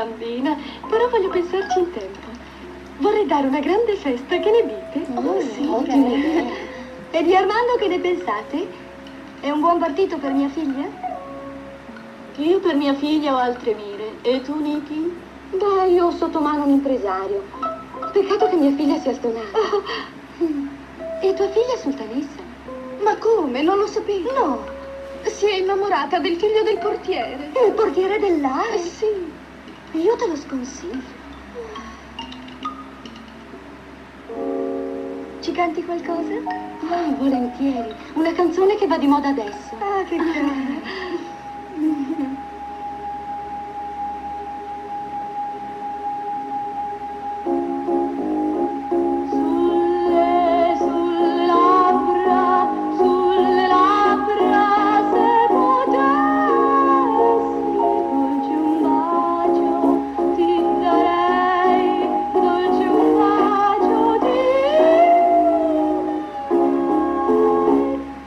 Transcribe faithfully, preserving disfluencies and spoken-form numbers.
bambina, però voglio pensarci in tempo. Vorrei dare una grande festa, che ne dite? Oh, sì, ottima idea. E di Armando che ne pensate? È un buon partito per mia figlia? Io per mia figlia ho altre mire. E tu, Niki? Beh, io ho sotto mano un impresario. Peccato che mia figlia sia stonata. Oh. E tua figlia è sultanessa? Ma come? Non lo sapevi? No. Si è innamorata del figlio del portiere. Il portiere dell'A? Eh sì. Io te lo sconsiglio. Ci canti qualcosa? Ah, volentieri. Una canzone che va di moda adesso. Ah, che cara.